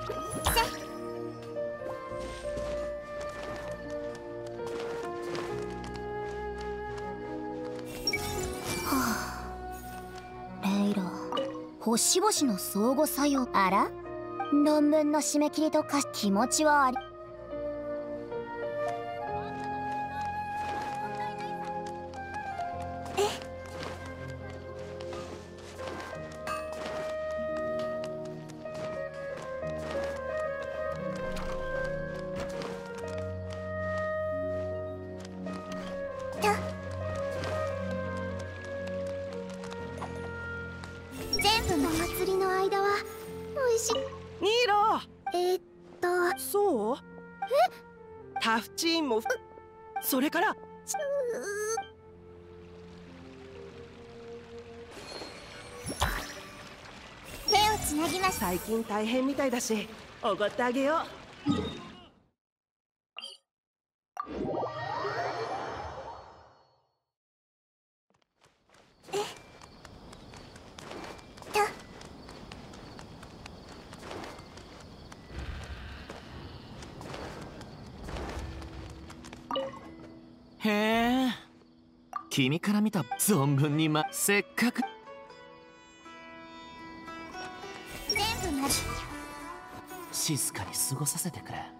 レイラ、星々の相互作用。あら、論文の締め切りとか気持ちはあり。 全部の祭りの間は美味しい。 ニーロ。そう？タフチーンもそれから手をつなぎます。 最近大変みたいだしおごってあげよう。 へえ、君から見た存分にせっかく全部まず静かに過ごさせてくれ。